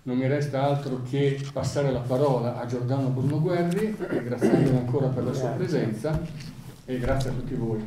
non mi resta altro che passare la parola a Giordano Bruno Guerri, ringraziandolo ancora per la sua presenza e grazie a tutti voi.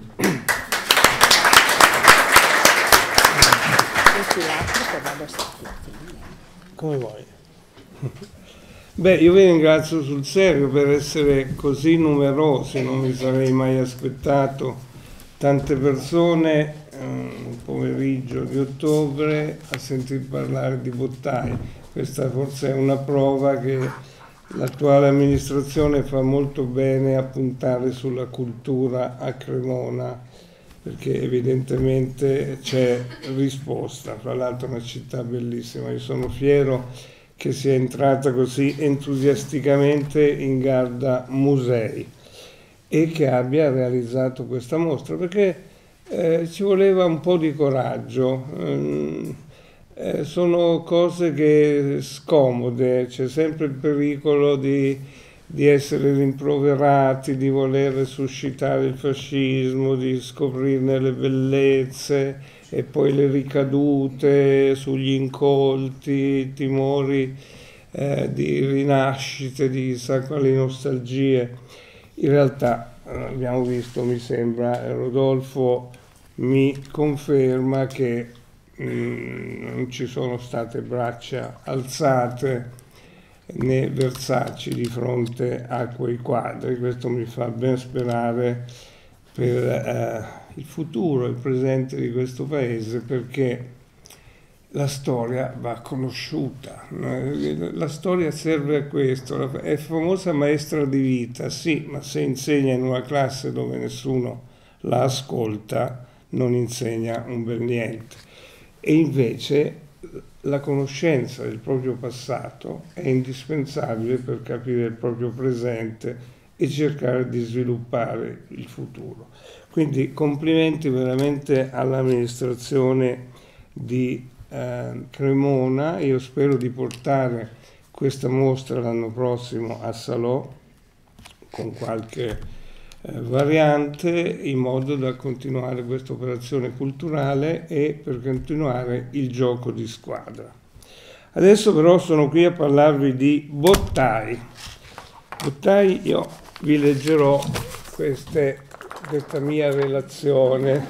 Come vuoi. Beh, io vi ringrazio sul serio per essere così numerosi, non mi sarei mai aspettato tante persone un pomeriggio di ottobre a sentir parlare di Bottai. Questa forse è una prova che l'attuale amministrazione fa molto bene a puntare sulla cultura a Cremona, perché evidentemente c'è risposta. Fra l'altro è una città bellissima, io sono fiero che sia entrata così entusiasticamente in Garda Musei e che abbia realizzato questa mostra, perché ci voleva un po' di coraggio. Sono cose che scomode, c'è sempre il pericolo di essere rimproverati, di voler suscitare il fascismo, di scoprirne le bellezze e poi le ricadute sugli incolti, i timori di rinascite, di chissà quali nostalgie. In realtà abbiamo visto, mi sembra, Rodolfo mi conferma che non ci sono state braccia alzate né versaci di fronte a quei quadri. Questo mi fa ben sperare per il futuro e il presente di questo paese, perché la storia va conosciuta. La storia serve a questo, è famosa maestra di vita, sì, ma se insegna in una classe dove nessuno la ascolta, non insegna un bel niente. E invece la conoscenza del proprio passato è indispensabile per capire il proprio presente e cercare di sviluppare il futuro. Quindi complimenti veramente all'amministrazione di Cremona. Io spero di portare questa mostra l'anno prossimo a Salò con qualche variante, in modo da continuare questa operazione culturale e per continuare il gioco di squadra. Adesso però sono qui a parlarvi di Bottai. Bottai, io vi leggerò questa mia relazione.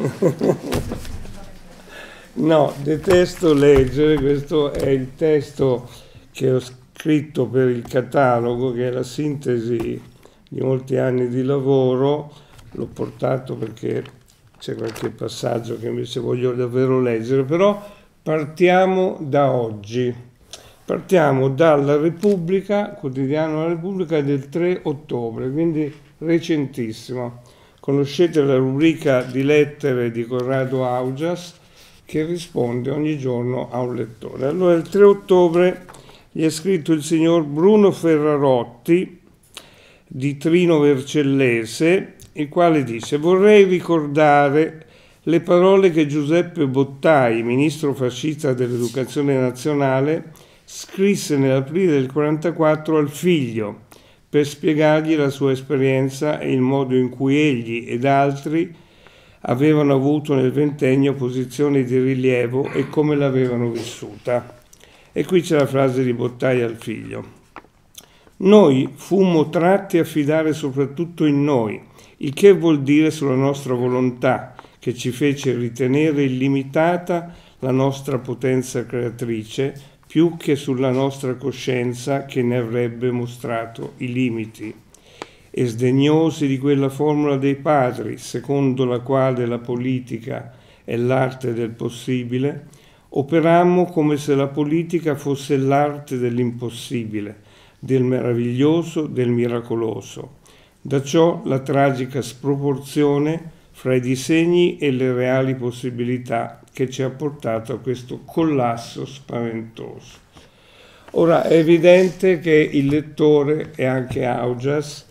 No, detesto leggere, questo è il testo che ho scritto per il catalogo, che è la sintesi di molti anni di lavoro. L'ho portato perché c'è qualche passaggio che invece voglio davvero leggere, però partiamo da oggi. Partiamo dalla Repubblica, quotidiano La Repubblica del 3 ottobre, quindi recentissimo. Conoscete la rubrica di lettere di Corrado Augias, che risponde ogni giorno a un lettore. Allora, il 3 ottobre gli è scritto il signor Bruno Ferrarotti di Trino Vercellese, il quale dice: vorrei ricordare le parole che Giuseppe Bottai, ministro fascista dell'Educazione Nazionale, scrisse nell'aprile del 1944 al figlio per spiegargli la sua esperienza e il modo in cui egli ed altri avevano avuto nel ventennio posizioni di rilievo e come l'avevano vissuta. E qui c'è la frase di Bottai al figlio: noi fummo tratti a fidare soprattutto in noi, il che vuol dire sulla nostra volontà, che ci fece ritenere illimitata la nostra potenza creatrice, più che sulla nostra coscienza che ne avrebbe mostrato i limiti. E sdegnosi di quella formula dei padri, secondo la quale la politica è l'arte del possibile, operammo come se la politica fosse l'arte dell'impossibile, del meraviglioso, del miracoloso. Da ciò la tragica sproporzione fra i disegni e le reali possibilità che ci ha portato a questo collasso spaventoso. Ora è evidente che il lettore e anche Augias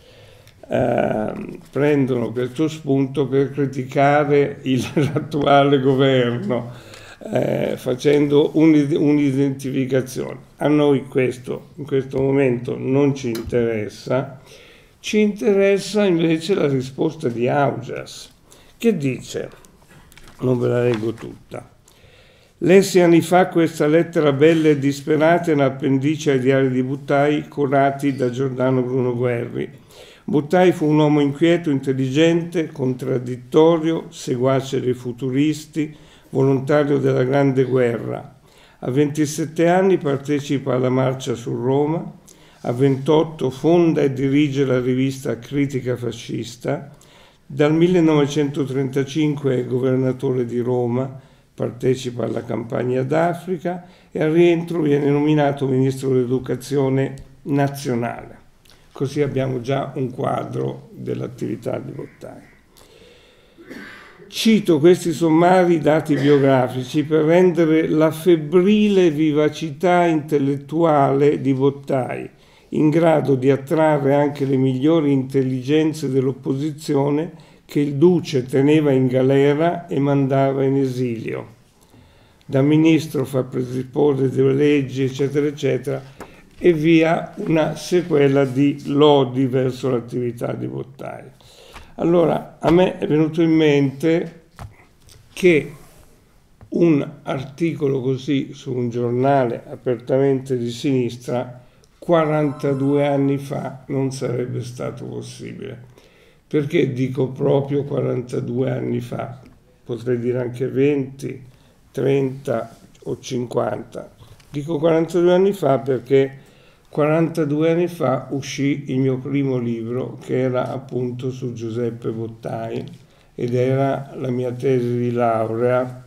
prendono questo spunto per criticare l'attuale governo, facendo un'identificazione. A noi questo in questo momento non ci interessa, ci interessa invece la risposta di Augias, che dice, non ve la leggo tutta: Lessi anni fa questa lettera bella e disperata in appendice ai diari di Buttai, curati da Giordano Bruno Guerri. Buttai fu un uomo inquieto, intelligente, contraddittorio, seguace dei futuristi, volontario della Grande Guerra. A 27 anni partecipa alla marcia su Roma, a 28 fonda e dirige la rivista Critica Fascista, dal 1935 è governatore di Roma, partecipa alla campagna d'Africa e al rientro viene nominato ministro dell'Educazione nazionale. Così abbiamo già un quadro dell'attività di Bottai. Cito questi sommari dati biografici per rendere la febbrile vivacità intellettuale di Bottai, in grado di attrarre anche le migliori intelligenze dell'opposizione che il duce teneva in galera e mandava in esilio. Da ministro fa predisporre delle leggi, eccetera, eccetera, e via una sequela di lodi verso l'attività di Bottai. Allora, a me è venuto in mente che un articolo così su un giornale apertamente di sinistra 42 anni fa non sarebbe stato possibile. Perché dico proprio 42 anni fa? Potrei dire anche 20, 30 o 50. Dico 42 anni fa perché 42 anni fa uscì il mio primo libro, che era appunto su Giuseppe Bottai, ed era la mia tesi di laurea.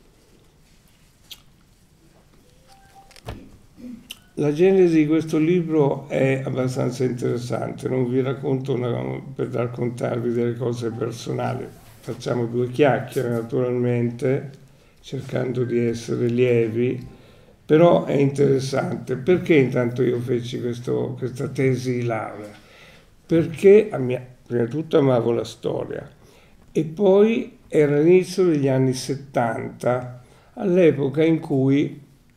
La genesi di questo libro è abbastanza interessante, non vi racconto per raccontarvi delle cose personali, facciamo due chiacchiere naturalmente, cercando di essere lievi, però è interessante. Perché intanto io feci questa tesi di laurea? Perché prima di tutto amavo la storia e poi era l'inizio degli anni 70, all'epoca in cui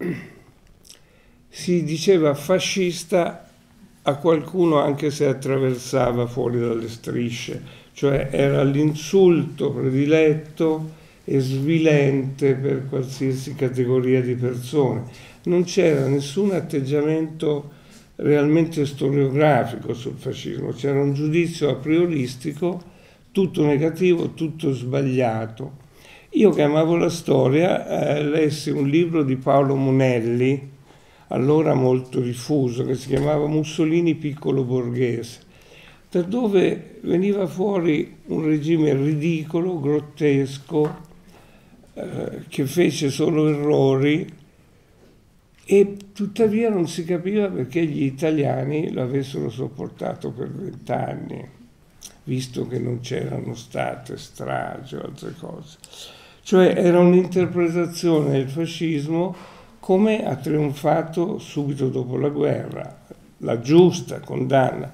si diceva fascista a qualcuno anche se attraversava fuori dalle strisce, cioè era l'insulto prediletto e svilente per qualsiasi categoria di persone. Non c'era nessun atteggiamento realmente storiografico sul fascismo, c'era un giudizio a prioristico, tutto negativo, tutto sbagliato. Io che amavo la storia, lessi un libro di Paolo Monelli, allora molto diffuso, che si chiamava Mussolini piccolo borghese, da dove veniva fuori un regime ridicolo, grottesco, che fece solo errori e tuttavia non si capiva perché gli italiani lo avessero sopportato per 20 anni, visto che non c'erano state stragi o altre cose. Cioè era un'interpretazione del fascismo come ha trionfato subito dopo la guerra, la giusta condanna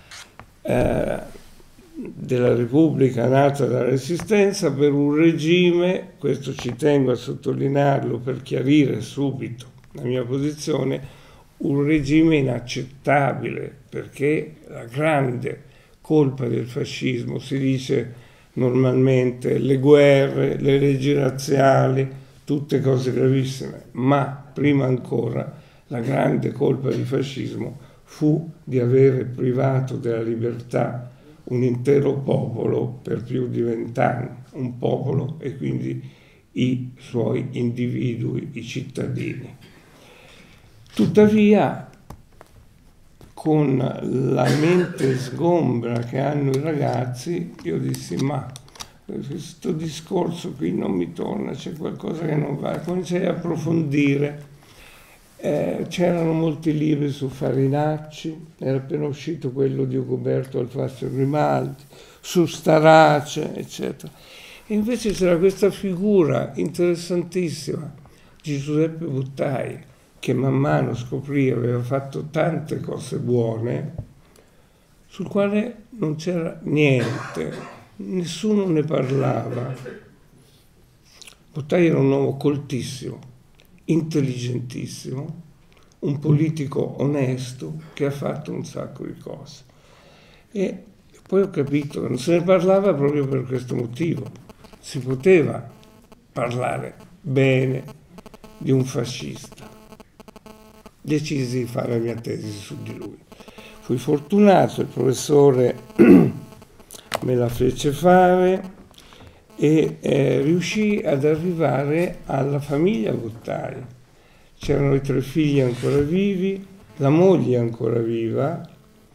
della Repubblica nata dalla Resistenza per un regime, questo ci tengo a sottolinearlo per chiarire subito la mia posizione, un regime inaccettabile, perché la grande colpa del fascismo, si dice normalmente, le guerre, le leggi razziali, tutte cose gravissime, ma prima ancora la grande colpa del fascismo fu di avere privato della libertà un intero popolo per più di 20 anni, un popolo e quindi i suoi individui, i cittadini. Tuttavia, con la mente sgombra che hanno i ragazzi, io dissi, ma questo discorso qui non mi torna, c'è qualcosa che non va. Cominciai a approfondire. C'erano molti libri su Farinacci, era appena uscito quello di Ugoberto Alfazio Grimaldi, su Starace, eccetera. E invece c'era questa figura interessantissima di Giuseppe Bottai, che man mano scoprì aveva fatto tante cose buone, sul quale non c'era niente, nessuno ne parlava. Bottai era un uomo coltissimo, intelligentissimo, un politico onesto che ha fatto un sacco di cose. E poi ho capito che non se ne parlava proprio per questo motivo. Si poteva parlare bene di un fascista. Decisi di fare la mia tesi su di lui. Fui fortunato, il professore me la fece fare e riuscì ad arrivare alla famiglia Bottai. C'erano i 3 figli ancora vivi, la moglie ancora viva,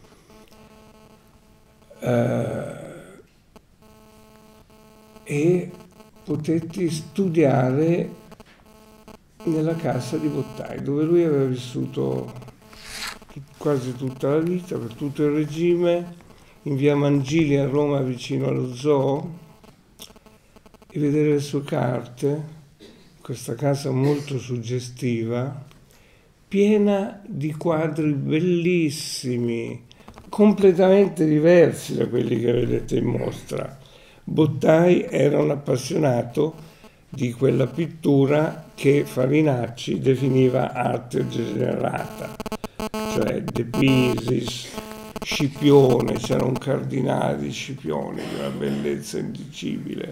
e potetti studiare nella casa di Bottai, dove lui aveva vissuto quasi tutta la vita, per tutto il regime, in via Mangili a Roma vicino allo zoo, e vedere le sue carte, questa casa molto suggestiva, piena di quadri bellissimi, completamente diversi da quelli che vedete in mostra. Bottai era un appassionato di quella pittura che Farinacci definiva arte degenerata, cioè De Pisis, Scipione, c'era un cardinale di Scipione di una bellezza indicibile,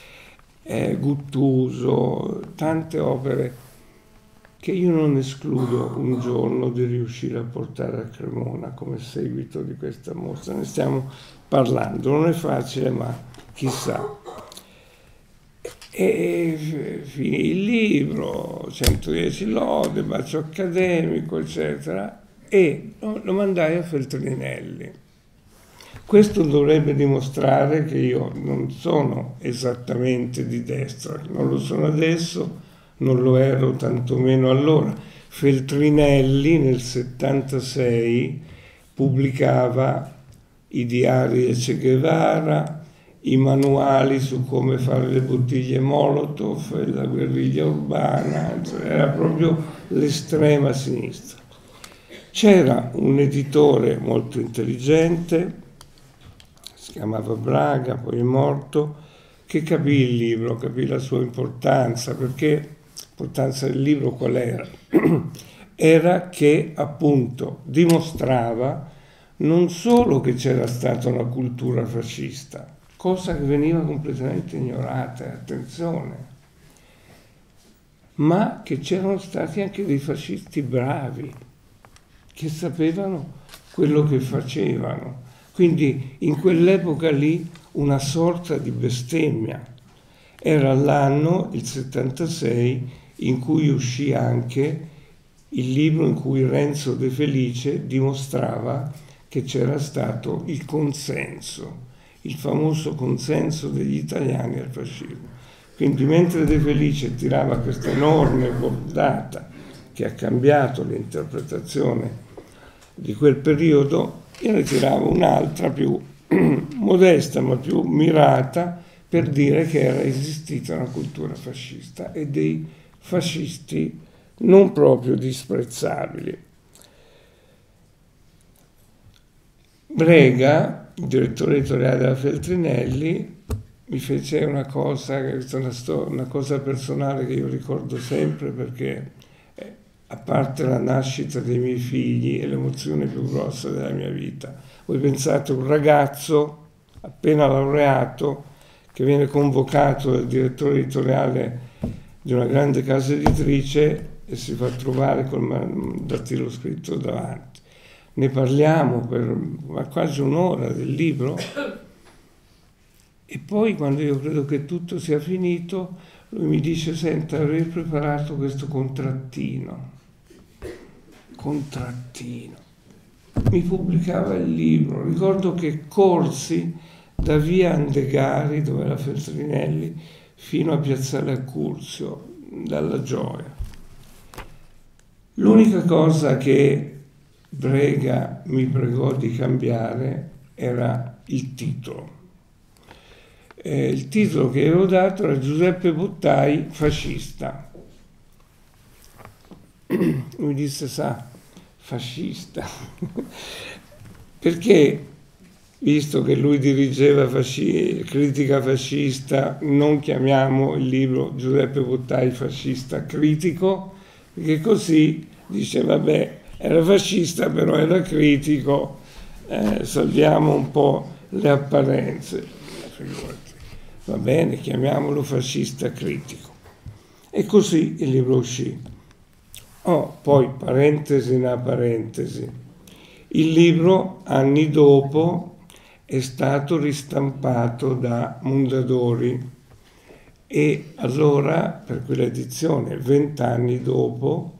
Guttuso, tante opere che io non escludo un giorno di riuscire a portare a Cremona come seguito di questa mostra. Ne stiamo parlando, non è facile, ma chissà. E finì il libro, 110 lode, bacio accademico, eccetera, e lo mandai a Feltrinelli. Questo dovrebbe dimostrare che io non sono esattamente di destra, non lo sono adesso, non lo ero tantomeno allora. Feltrinelli nel 76 pubblicava i diari del Che Guevara, i manuali su come fare le bottiglie Molotov, la guerriglia urbana, cioè era proprio l'estrema sinistra. C'era un editore molto intelligente, si chiamava Braga, poi è morto, che capì il libro, capì la sua importanza, perché l'importanza del libro qual era? Era che appunto dimostrava non solo che c'era stata una cultura fascista, cosa che veniva completamente ignorata, attenzione, ma che c'erano stati anche dei fascisti bravi, che sapevano quello che facevano. Quindi in quell'epoca lì una sorta di bestemmia. Era l'anno, il 76, in cui uscì anche il libro in cui Renzo De Felice dimostrava che c'era stato il consenso, il famoso consenso degli italiani al fascismo. Quindi mentre De Felice tirava questa enorme bordata che ha cambiato l'interpretazione di quel periodo, io ne tiravo un'altra più modesta ma più mirata per dire che era esistita una cultura fascista e dei fascisti non proprio disprezzabili. Brega, il direttore editoriale della Feltrinelli, mi fece una cosa, una cosa personale che io ricordo sempre, perché a parte la nascita dei miei figli è l'emozione più grossa della mia vita. Voi pensate, un ragazzo appena laureato che viene convocato dal direttore editoriale di una grande casa editrice e si fa trovare col dattilo scritto davanti. Ne parliamo per quasi un'ora del libro e poi quando io credo che tutto sia finito lui mi dice: senta, avrei preparato questo contrattino. Mi pubblicava il libro. Ricordo che corsi da via Andegari, dove era Feltrinelli, fino a piazzale Accursio, dalla gioia. L'unica cosa che Brega mi pregò di cambiare era il titolo. Il titolo che avevo dato era Giuseppe Bottai, fascista. Mi disse: sa, fascista, perché visto che lui dirigeva critica fascista, non chiamiamo il libro Giuseppe Bottai fascista critico, perché così dice vabbè, era fascista però era critico, salviamo un po' le apparenze. Va bene, chiamiamolo fascista critico. E così il libro uscì. Poi, parentesi una parentesi, il libro anni dopo è stato ristampato da Mondadori e allora per quell'edizione 20 anni dopo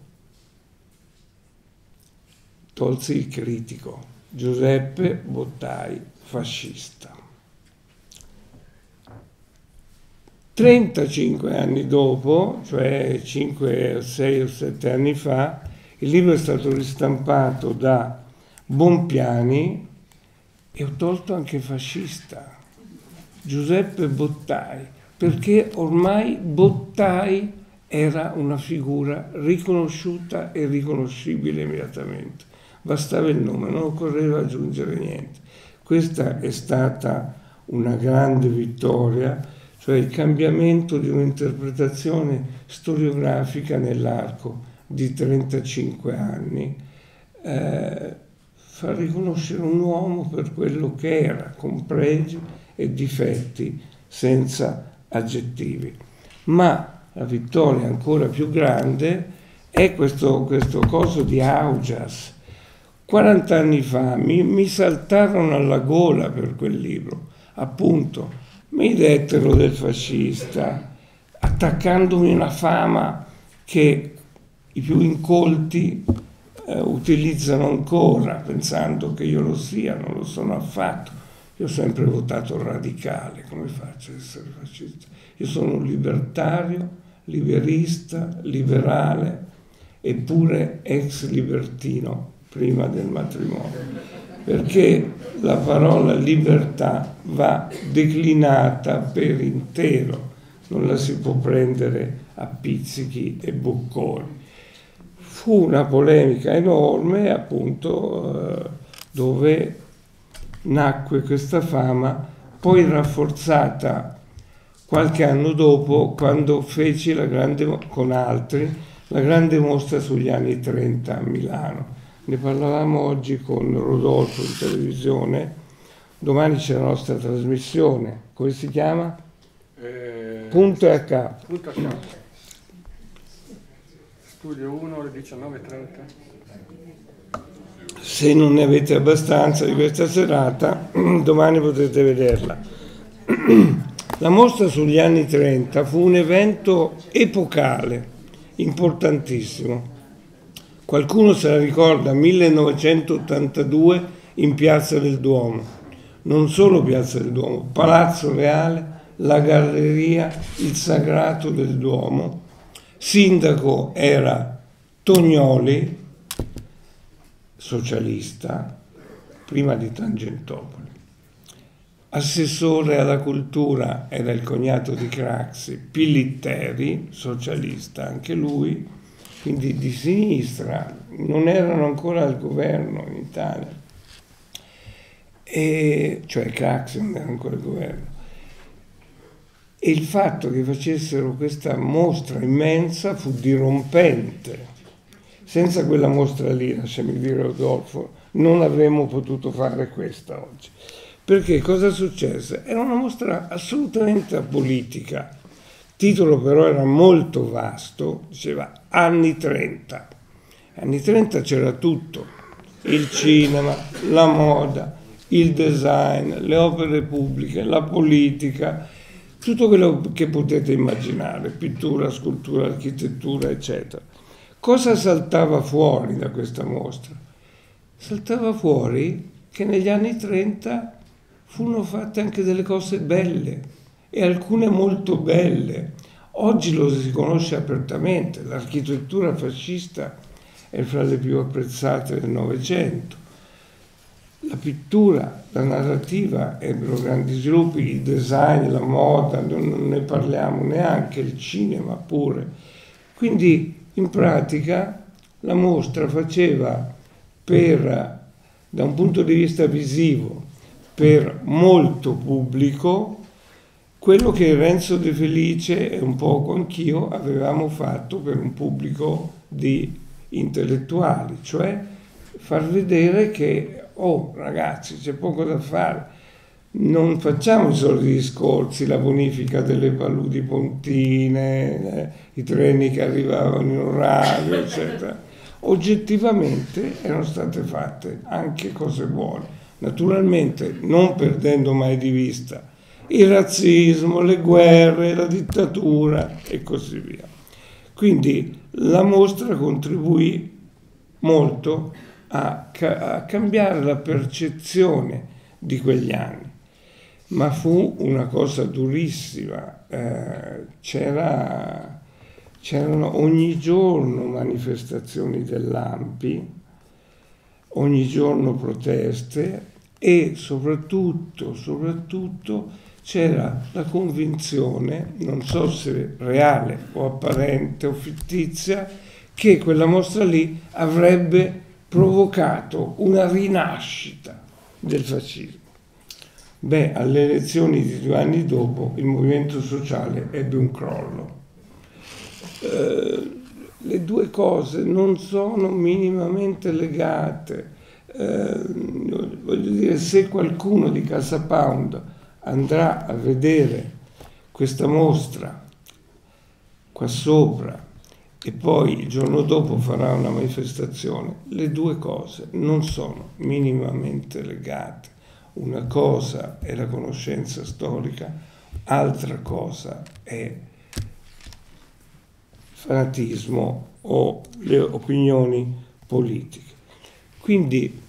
tolse il critico Giuseppe Bottai, fascista. 35 anni dopo, cioè 5, 6 o 7 anni fa, il libro è stato ristampato da Bonpiani e ho tolto anche fascista, Giuseppe Bottai, perché ormai Bottai era una figura riconosciuta e riconoscibile immediatamente. Bastava il nome, non occorreva aggiungere niente. Questa è stata una grande vittoria, cioè il cambiamento di un'interpretazione storiografica nell'arco di 35 anni, fa riconoscere un uomo per quello che era, con pregi e difetti, senza aggettivi. Ma la vittoria ancora più grande è questo coso di Augias. 40 anni fa mi saltarono alla gola per quel libro, appunto, mi dettero del fascista, attaccandomi una fama che i più incolti utilizzano ancora, pensando che io lo sia, non lo sono affatto. Io ho sempre votato radicale, come faccio ad essere fascista? Io sono un libertario, liberista, liberale, eppure ex libertino prima del matrimonio. Perché la parola libertà va declinata per intero, non la si può prendere a pizzichi e bocconi. Fu una polemica enorme, appunto, dove nacque questa fama, poi rafforzata qualche anno dopo, quando feci con altri la grande mostra sugli anni 30 a Milano. Ne parlavamo oggi con Rodolfo in televisione, domani c'è la nostra trasmissione, come si chiama? Punto e a capo. Punto a capo. Studio 1 alle 19:30. Se non ne avete abbastanza di questa serata, domani potrete vederla. La mostra sugli anni 30 fu un evento epocale, importantissimo. Qualcuno se la ricorda, 1982 in Piazza del Duomo, non solo Piazza del Duomo, Palazzo Reale, la Galleria, il Sagrato del Duomo. Sindaco era Tognoli, socialista, prima di Tangentopoli. Assessore alla cultura era il cognato di Craxi, Pilitteri, socialista anche lui, quindi di sinistra, non erano ancora al governo in Italia, cioè Craxi non era ancora al governo. E il fatto che facessero questa mostra immensa fu dirompente. Senza quella mostra lì, lasciami dire Rodolfo, non avremmo potuto fare questa oggi. Perché cosa successe? Era una mostra assolutamente apolitica. Il titolo però era molto vasto, diceva anni 30. Anni 30 c'era tutto, il cinema, la moda, il design, le opere pubbliche, la politica, tutto quello che potete immaginare, pittura, scultura, architettura, eccetera. Cosa saltava fuori da questa mostra? Saltava fuori che negli anni 30 furono fatte anche delle cose belle, e alcune molto belle. Oggi lo si conosce apertamente, l'architettura fascista è fra le più apprezzate del Novecento. La pittura, la narrativa ebbero grandi sviluppi, il design, la moda, non ne parliamo neanche, il cinema pure. Quindi in pratica la mostra faceva da un punto di vista visivo, per molto pubblico, quello che Renzo De Felice e un poco anch'io avevamo fatto per un pubblico di intellettuali, cioè far vedere che, oh ragazzi, c'è poco da fare, non facciamo i soliti discorsi, la bonifica delle paludi pontine, i treni che arrivavano in orario, eccetera. Oggettivamente erano state fatte anche cose buone, naturalmente non perdendo mai di vista il razzismo, le guerre, la dittatura e così via. Quindi la mostra contribuì molto a cambiare la percezione di quegli anni, ma fu una cosa durissima. C'erano ogni giorno manifestazioni dell'ANPI, ogni giorno proteste e soprattutto c'era la convinzione, non so se reale o apparente o fittizia, che quella mostra lì avrebbe provocato una rinascita del fascismo. Beh, alle elezioni di 2 anni dopo il movimento sociale ebbe un crollo. Le due cose non sono minimamente legate. Voglio dire, se qualcuno di Casa Pound andrà a vedere questa mostra qua sopra e poi il giorno dopo farà una manifestazione, le due cose non sono minimamente legate. Una cosa è la conoscenza storica, altra cosa è fanatismo o le opinioni politiche. Quindi,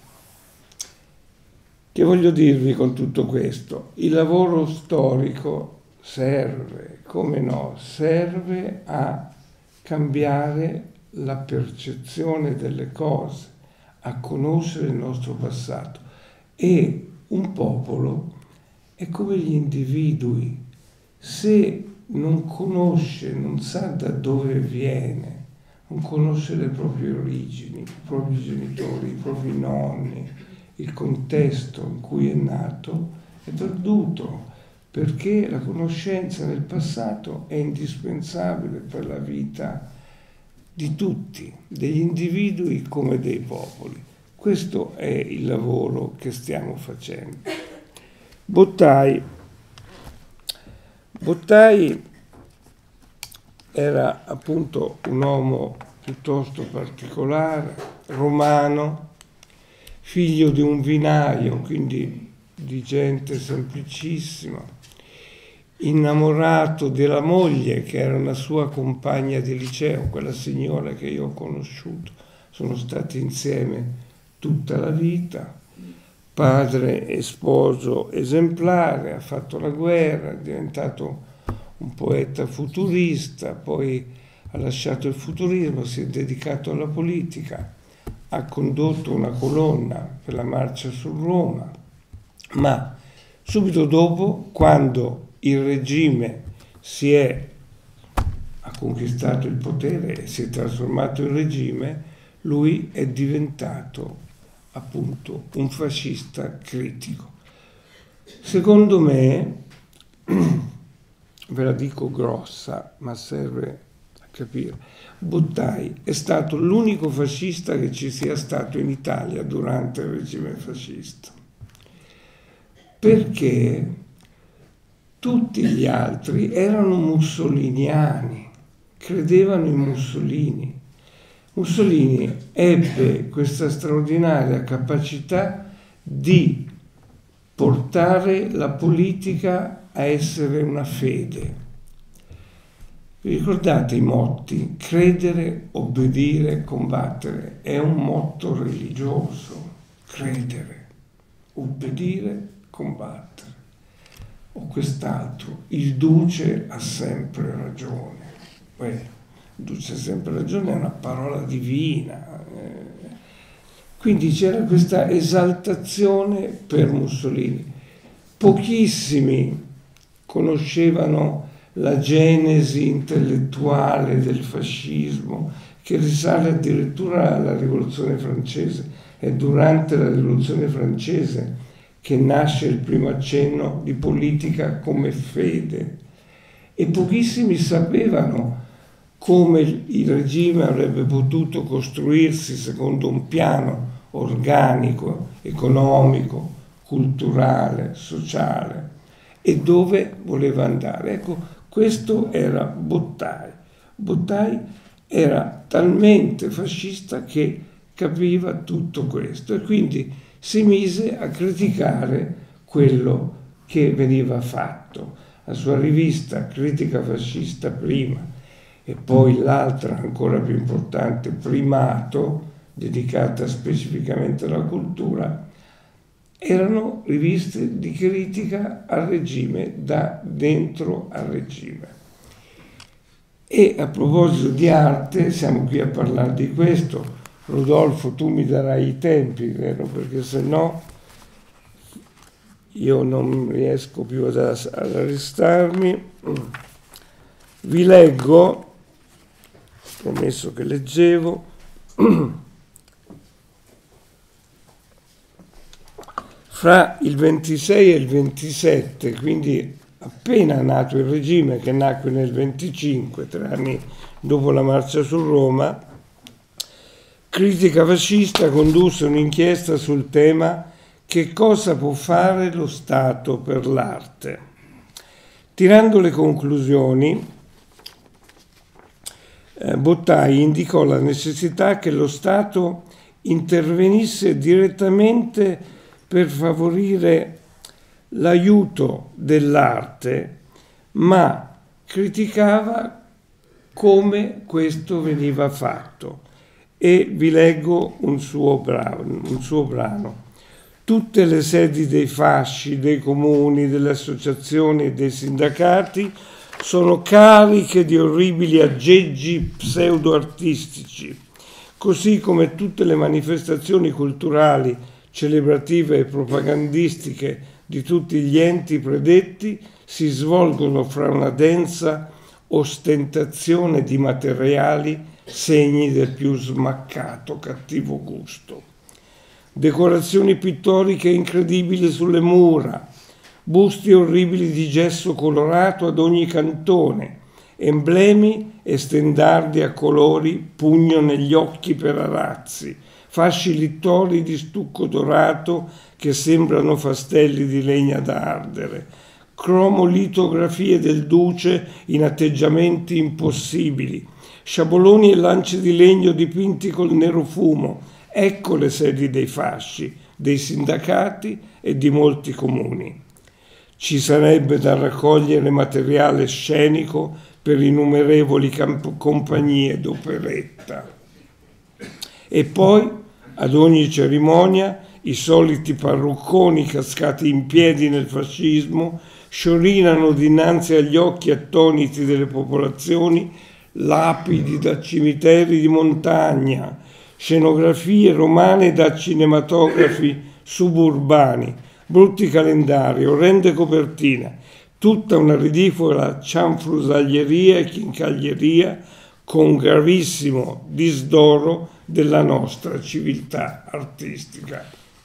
che voglio dirvi con tutto questo? Il lavoro storico serve, come no, serve a cambiare la percezione delle cose, a conoscere il nostro passato. E un popolo è come gli individui, se non conosce, non sa da dove viene, non conosce le proprie origini, i propri genitori, i propri nonni, il contesto in cui è nato, è perduto, perché la conoscenza del passato è indispensabile per la vita di tutti, degli individui come dei popoli. Questo è il lavoro che stiamo facendo. Bottai era appunto un uomo piuttosto particolare, romano, figlio di un vinaio, quindi di gente semplicissima, innamorato della moglie che era una sua compagna di liceo, quella signora che io ho conosciuto, sono stati insieme tutta la vita, padre e sposo esemplare, ha fatto la guerra, è diventato un poeta futurista, poi ha lasciato il futurismo, si è dedicato alla politica, ha condotto una colonna per la marcia su Roma, ma subito dopo, quando il regime ha conquistato il potere e si è trasformato in regime, lui è diventato appunto un fascista critico. Secondo me, ve la dico grossa, ma serve a capire, Bottai è stato l'unico fascista che ci sia stato in Italia durante il regime fascista, perché tutti gli altri erano mussoliniani, credevano in Mussolini. Mussolini ebbe questa straordinaria capacità di portare la politica a essere una fede. Vi ricordate i motti? Credere, obbedire, combattere. È un motto religioso. Credere, obbedire, combattere. O quest'altro, il duce ha sempre ragione. Il duce ha sempre ragione è una parola divina. Quindi c'era questa esaltazione per Mussolini. Pochissimi conoscevano la genesi intellettuale del fascismo, che risale addirittura alla Rivoluzione francese. È durante la Rivoluzione francese che nasce il primo accenno di politica come fede. E pochissimi sapevano come il regime avrebbe potuto costruirsi secondo un piano organico, economico, culturale, sociale e dove voleva andare. Ecco, questo era Bottai. Bottai era talmente fascista che capiva tutto questo e quindi si mise a criticare quello che veniva fatto. La sua rivista Critica Fascista prima e poi l'altra ancora più importante, Primato, dedicata specificamente alla cultura, erano riviste di critica al regime, da dentro al regime. E a proposito di arte, siamo qui a parlare di questo. Rodolfo, tu mi darai i tempi, vero? Perché se no io non riesco più ad arrestarmi. Vi leggo, ho promesso che leggevo, fra il 26 e il 27, quindi appena nato il regime, che nacque nel 25, 3 anni dopo la marcia su Roma, Critica Fascista condusse un'inchiesta sul tema che cosa può fare lo Stato per l'arte. Tirando le conclusioni, Bottai indicò la necessità che lo Stato intervenisse direttamente per favorire l'aiuto dell'arte, ma criticava come questo veniva fatto. E vi leggo un suo brano. Tutte le sedi dei fasci, dei comuni, delle associazioni e dei sindacati sono cariche di orribili aggeggi pseudo-artistici, così come tutte le manifestazioni culturali, celebrative e propagandistiche di tutti gli enti predetti si svolgono fra una densa ostentazione di materiali segni del più smaccato cattivo gusto. Decorazioni pittoriche incredibili sulle mura, busti orribili di gesso colorato ad ogni cantone, emblemi e stendardi a colori, pugno negli occhi per arazzi, fasci littori di stucco dorato che sembrano fastelli di legna da ardere, cromolitografie del duce in atteggiamenti impossibili, sciaboloni e lance di legno dipinti col nero fumo. Ecco le sedi dei fasci, dei sindacati e di molti comuni. Ci sarebbe da raccogliere materiale scenico per innumerevoli compagnie d'operetta. E poi, ad ogni cerimonia, i soliti parrucconi cascati in piedi nel fascismo sciorinano dinanzi agli occhi attoniti delle popolazioni lapidi da cimiteri di montagna, scenografie romane da cinematografi suburbani, brutti calendari, orrende copertine, tutta una ridicola cianfrusaglieria e chincaglieria con gravissimo disdoro della nostra civiltà artistica.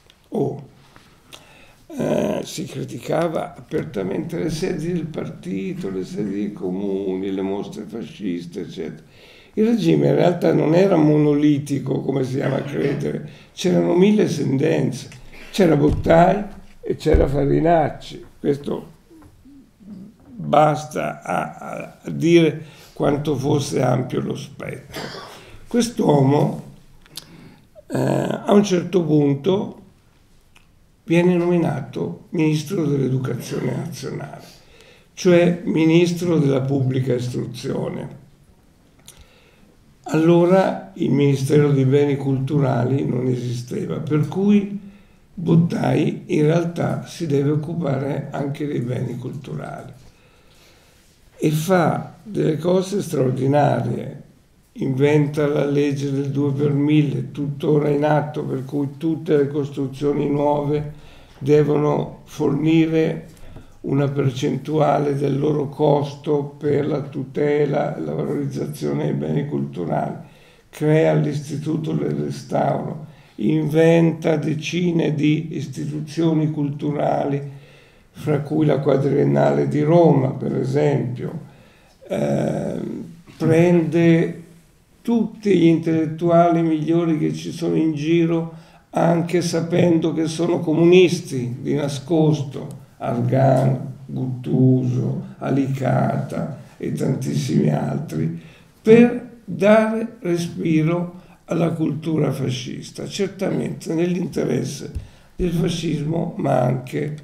Si criticava apertamente le sedi del partito, le sedi dei comuni, le mostre fasciste, eccetera. Il regime in realtà non era monolitico, come si ama credere, c'erano 1000 sentenze, c'era Bottai e c'era Farinacci, questo basta a dire quanto fosse ampio lo spettro. Quest'uomo a un certo punto viene nominato ministro dell'Educazione Nazionale, cioè ministro della pubblica istruzione. Allora il Ministero dei Beni Culturali non esisteva, per cui Bottai in realtà si deve occupare anche dei beni culturali e fa delle cose straordinarie. Inventa la legge del 2 per 1000, tuttora in atto, per cui tutte le costruzioni nuove devono fornire una percentuale del loro costo per la tutela e la valorizzazione dei beni culturali. Crea l'Istituto del Restauro, inventa decine di istituzioni culturali, fra cui la Quadriennale di Roma, per esempio, prende tutti gli intellettuali migliori che ci sono in giro anche sapendo che sono comunisti di nascosto, Argan, Guttuso, Alicata e tantissimi altri, per dare respiro alla cultura fascista, certamente nell'interesse del fascismo, ma anche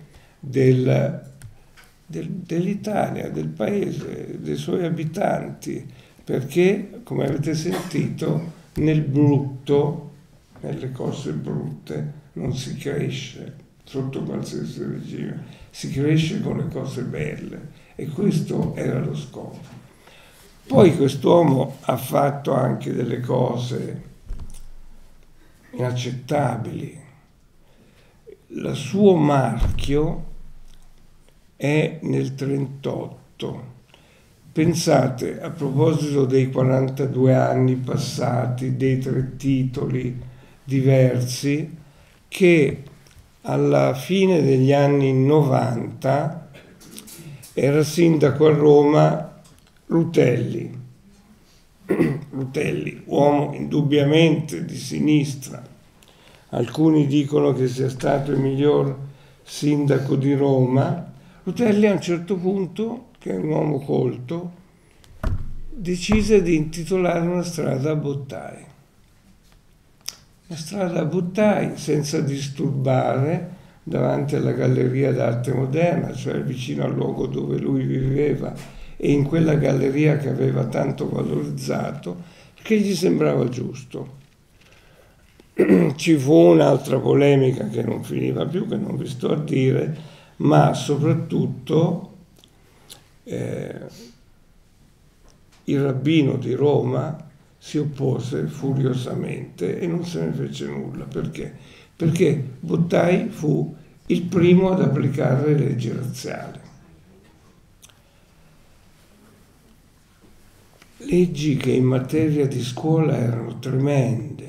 dell'Italia, del paese, dei suoi abitanti, perché, come avete sentito, nel brutto, nelle cose brutte, non si cresce sotto qualsiasi regime, si cresce con le cose belle, e questo era lo scopo. Poi quest'uomo ha fatto anche delle cose inaccettabili. Il suo marchio è nel 1938. Pensate, a proposito dei 42 anni passati, dei 3 titoli diversi, che alla fine degli anni 90 era sindaco a Roma Rutelli. Rutelli, uomo indubbiamente di sinistra. Alcuni dicono che sia stato il miglior sindaco di Roma. Rutelli a un certo punto, che è un uomo colto, decise di intitolare una strada a Bottai. Una strada a Bottai senza disturbare, davanti alla Galleria d'Arte Moderna, cioè vicino al luogo dove lui viveva, e in quella galleria che aveva tanto valorizzato, perché gli sembrava giusto. Ci fu un'altra polemica che non finiva più, che non vi sto a dire, ma soprattutto il rabbino di Roma si oppose furiosamente e non se ne fece nulla. Perché? Perché Bottai fu il primo ad applicare le leggi razziali. Leggi che in materia di scuola erano tremende,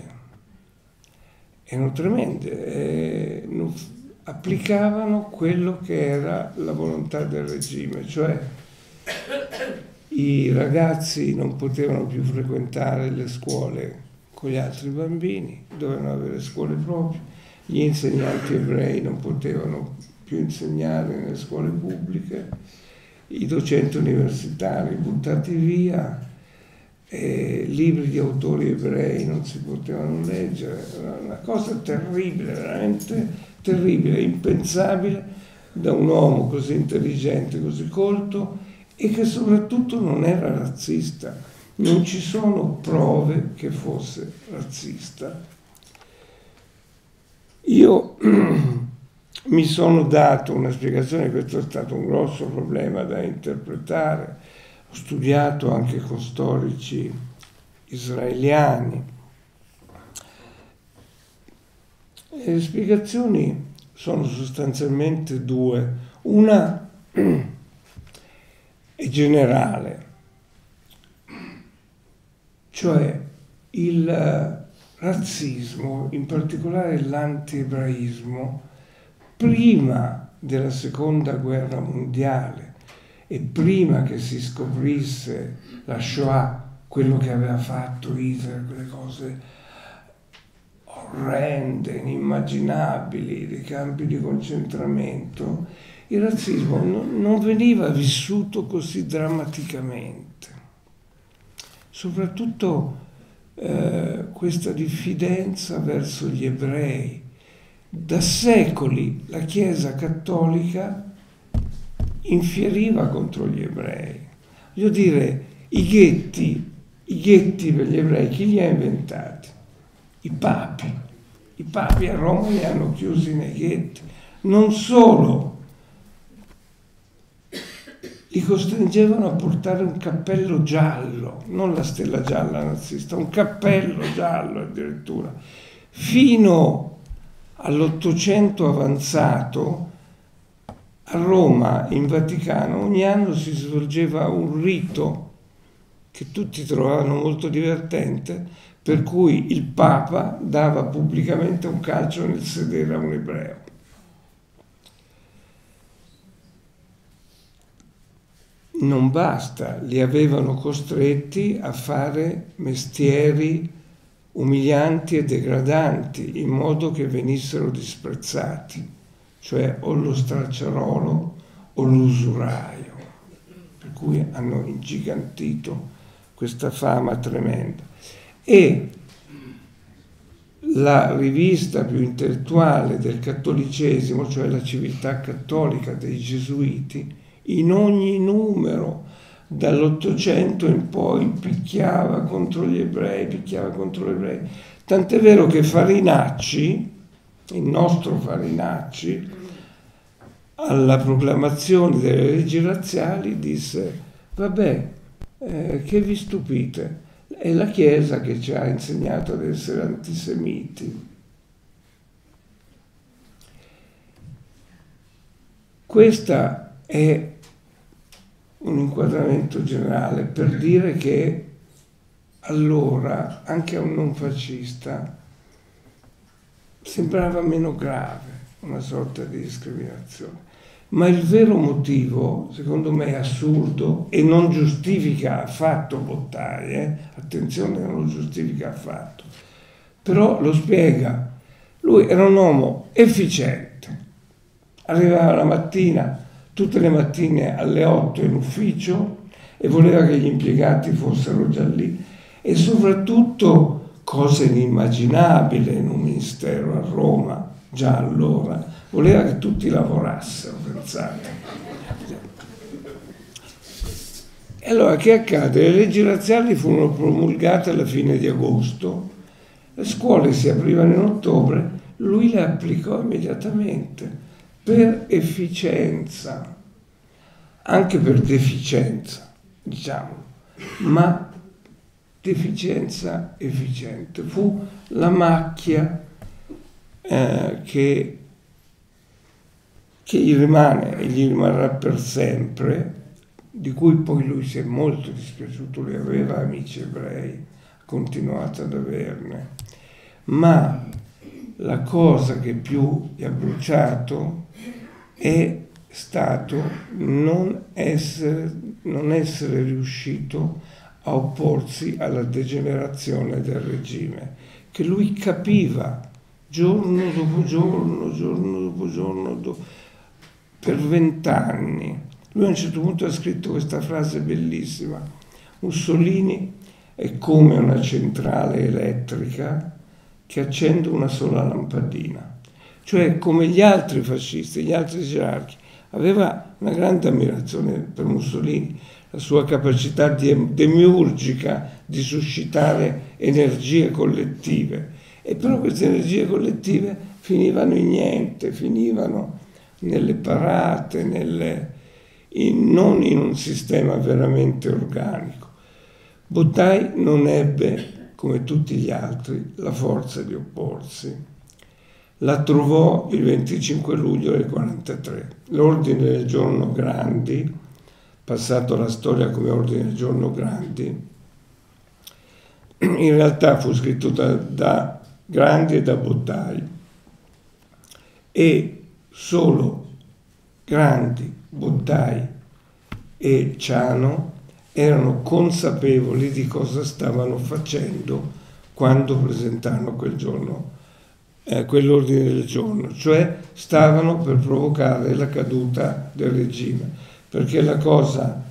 applicavano quello che era la volontà del regime, cioè i ragazzi non potevano più frequentare le scuole con gli altri bambini, dovevano avere scuole proprie, gli insegnanti ebrei non potevano più insegnare nelle scuole pubbliche, i docenti universitari buttati via, libri di autori ebrei non si potevano leggere, una cosa terribile, veramente terribile, impensabile da un uomo così intelligente, così colto, e che soprattutto non era razzista. Non ci sono prove che fosse razzista. Io mi sono dato una spiegazione, questo è stato un grosso problema da interpretare. Ho studiato anche con storici israeliani. E le spiegazioni sono sostanzialmente 2. Una è generale, cioè il razzismo, in particolare l'anti-ebraismo, prima della Seconda Guerra Mondiale e prima che si scoprisse la Shoah, quello che aveva fatto Hitler, quelle cose orrende, inimmaginabili, dei campi di concentramento, il razzismo non veniva vissuto così drammaticamente. Soprattutto questa diffidenza verso gli ebrei. Da secoli la Chiesa cattolica infieriva contro gli ebrei. Voglio dire, i ghetti per gli ebrei, chi li ha inventati? I papi. I papi a Roma li hanno chiusi nei ghetti. Non solo, li costringevano a portare un cappello giallo, non la stella gialla nazista, un cappello giallo addirittura. Fino all'800 avanzato, a Roma, in Vaticano, ogni anno si svolgeva un rito che tutti trovavano molto divertente, per cui il Papa dava pubblicamente un calcio nel sedere a un ebreo. Non basta, li avevano costretti a fare mestieri umilianti e degradanti, in modo che venissero disprezzati, cioè o lo stracciarolo o l'usuraio, per cui hanno ingigantito questa fama tremenda. E la rivista più intellettuale del cattolicesimo, cioè la Civiltà Cattolica dei Gesuiti, in ogni numero dall'800 in poi picchiava contro gli ebrei, tant'è vero che Farinacci, il nostro Farinacci, alla proclamazione delle leggi razziali disse: vabbè, che vi stupite? È la Chiesa che ci ha insegnato ad essere antisemiti. Questo è un inquadramento generale per dire che allora anche a un non fascista sembrava meno grave una sorta di discriminazione. Ma il vero motivo, secondo me, è assurdo e non giustifica affatto Bottai, attenzione, non lo giustifica affatto, però lo spiega. Lui era un uomo efficiente, arrivava la mattina, tutte le mattine alle 8 in ufficio e voleva che gli impiegati fossero già lì, e soprattutto, cosa inimmaginabile in un ministero a Roma, già allora, voleva che tutti lavorassero, pensate. E allora che accade? Le leggi razziali furono promulgate alla fine di agosto, le scuole si aprivano in ottobre, lui le applicò immediatamente, per efficienza, anche per deficienza, diciamo, ma deficienza efficiente. Fu la macchia che gli rimane e gli rimarrà per sempre, di cui poi lui si è molto dispiaciuto. Lui aveva amici ebrei, ha continuato ad averne, ma la cosa che più gli ha bruciato è stato non essere riuscito a opporsi alla degenerazione del regime, che lui capiva giorno dopo giorno, per 20 anni. Lui a un certo punto ha scritto questa frase bellissima: Mussolini è come una centrale elettrica che accende una sola lampadina, cioè come gli altri fascisti, gli altri gerarchi. Aveva una grande ammirazione per Mussolini, la sua capacità demiurgica di suscitare energie collettive, e però queste energie collettive finivano in niente, finivano nelle parate, non in un sistema veramente organico. Bottai non ebbe, come tutti gli altri, la forza di opporsi. La trovò il 25 luglio del 1943. L'ordine del giorno Grandi, passato alla storia come ordine del giorno Grandi, in realtà fu scritto da Grandi e da Bottai, e solo Grandi, Bottai e Ciano erano consapevoli di cosa stavano facendo quando presentarono quel giorno quell'ordine del giorno, cioè stavano per provocare la caduta del regime, perché la cosa,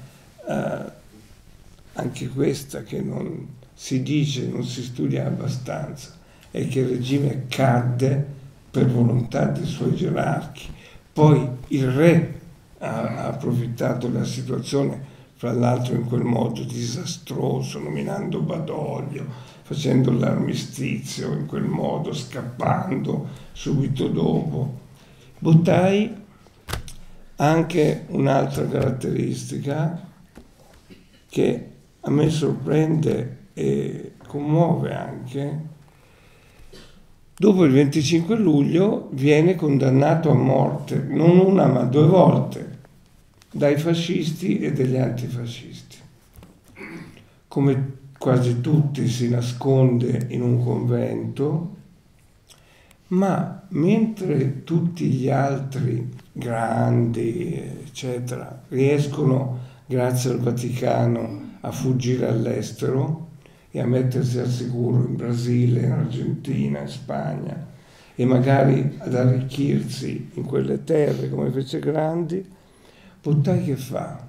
anche questa che non si dice, non si studia abbastanza, è che il regime cadde per volontà dei suoi gerarchi. Poi il re ha approfittato della situazione, fra l'altro in quel modo disastroso, nominando Badoglio, facendo l'armistizio in quel modo, scappando subito dopo. Bottai ha anche un'altra caratteristica che a me sorprende e commuove anche. Dopo il 25 luglio viene condannato a morte, non una ma 2 volte, dai fascisti e dagli antifascisti. Come quasi tutti si nasconde in un convento, ma mentre tutti gli altri grandi, eccetera, riescono, grazie al Vaticano, a fuggire all'estero, e a mettersi al sicuro in Brasile, in Argentina, in Spagna, e magari ad arricchirsi in quelle terre come fece Grandi, Bottai che fa?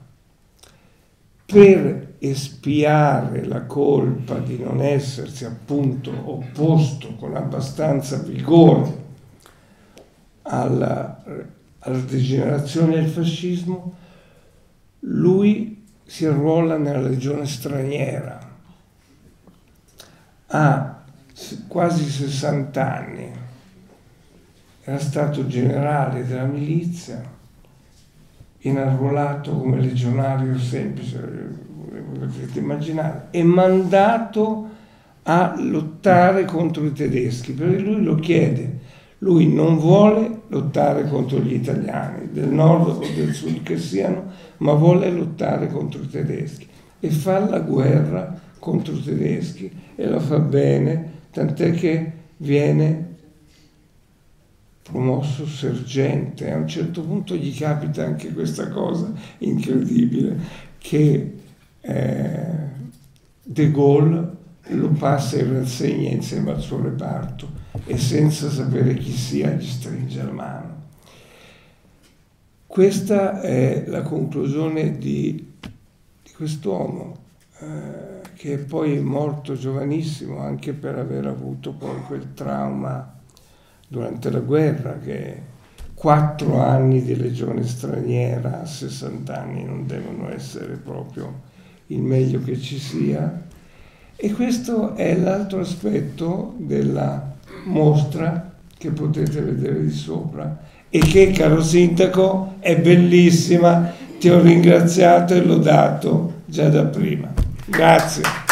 Per espiare la colpa di non essersi appunto opposto con abbastanza vigore alla degenerazione del fascismo, lui si arruola nella legione straniera, ha quasi 60 anni, era stato generale della milizia, inarruolato come legionario semplice, potete immaginare, e mandato a lottare contro i tedeschi, perché lui lo chiede, lui non vuole lottare contro gli italiani, del nord o del sud che siano, ma vuole lottare contro i tedeschi e fa la guerra contro i tedeschi e lo fa bene, tant'è che viene promosso sergente. A un certo punto gli capita anche questa cosa incredibile, che De Gaulle lo passa in rassegna insieme al suo reparto e senza sapere chi sia gli stringe la mano. Questa è la conclusione di quest'uomo, che poi è morto giovanissimo anche per aver avuto poi quel trauma durante la guerra, che 4 anni di legione straniera a 60 anni non devono essere proprio il meglio che ci sia. E questo è l'altro aspetto della mostra che potete vedere di sopra e che, caro sindaco, è bellissima. Ti ho ringraziato e lodato già da prima. Grazie.